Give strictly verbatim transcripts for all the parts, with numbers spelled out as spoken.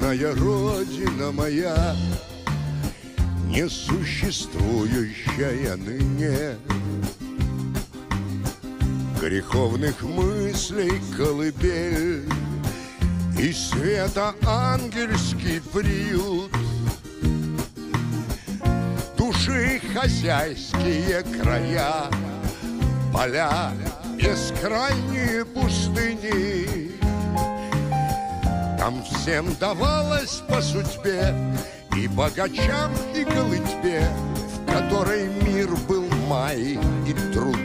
Родная Родина моя, несуществующая ныне, греховных мыслей колыбель и света ангельский приют, души хозяйские края, поля, бескрайние пустыни. Там всем давалось по судьбе, и богачам, и голытьбе, в которой мир был май и труд.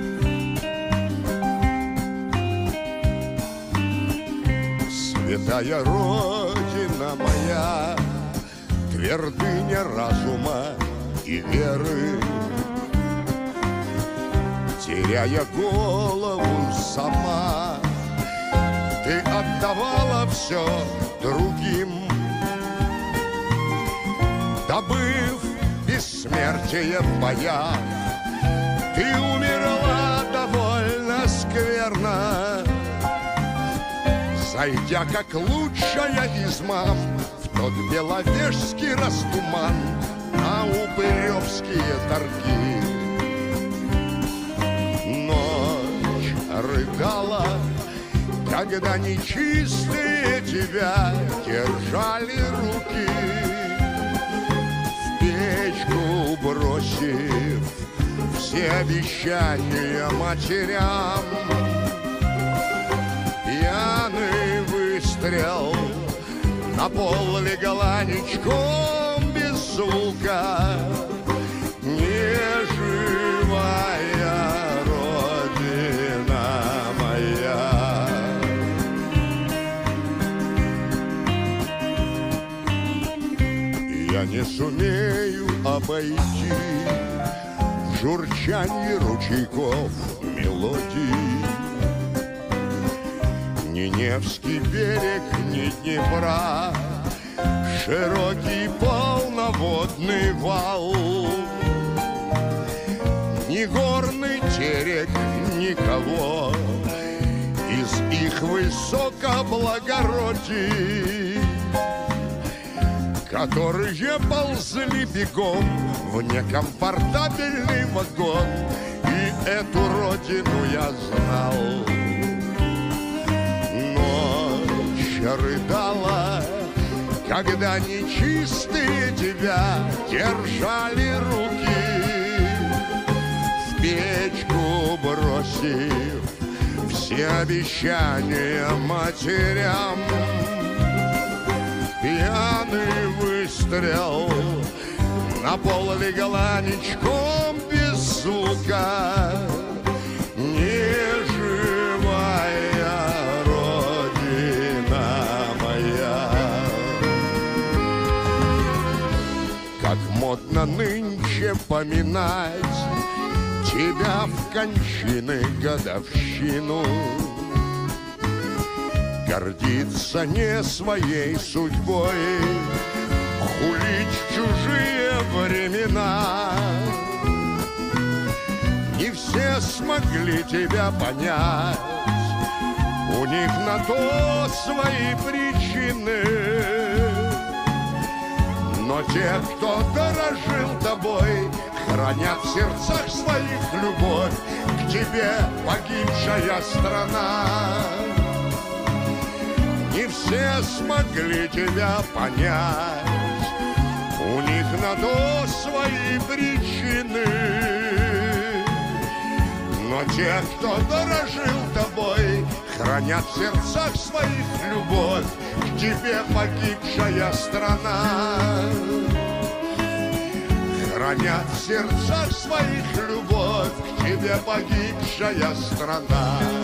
Святая Родина моя, твердыня разума и веры, теряя голову сама, ты отдавала все другим, добыв бессмертие в боях. Ты умерла довольно скверно, зайдя как лучшая из мам в тот беловежский растуман на упыревские торги. Ночь рыдала, когда нечистые тебя держали руки, в печку бросив все обещания матерям. Пьяный выстрел, на пол легла ничком без звука, неживая Родина моя. Я не сумею обойти в журчанье ручейков мелодий ни Невский берег, ни Днепра, широкий полноводный вал, ни горный терек, никого из их высокоблагородий, которые ползли бегом в некомфортабельный вагон. И эту родину я знал. Ночь рыдала, когда нечистые тебя держали руки, в печку бросив все обещания матерям. Пьяный выстрел, на пол легла ничком без звука, неживая Родина моя. Как модно нынче поминать тебя в кончины годовщину, гордиться не своей судьбой, хулить чужие времена. Не все смогли тебя понять, у них на то свои причины. Но те, кто дорожил тобой, хранят в сердцах своих любовь к тебе, погибшая страна. Не все смогли тебя понять, у них на то свои причины. Но те, кто дорожил тобой, хранят в сердцах своих любовь к тебе, погибшая страна. Хранят в сердцах своих любовь к тебе, погибшая страна.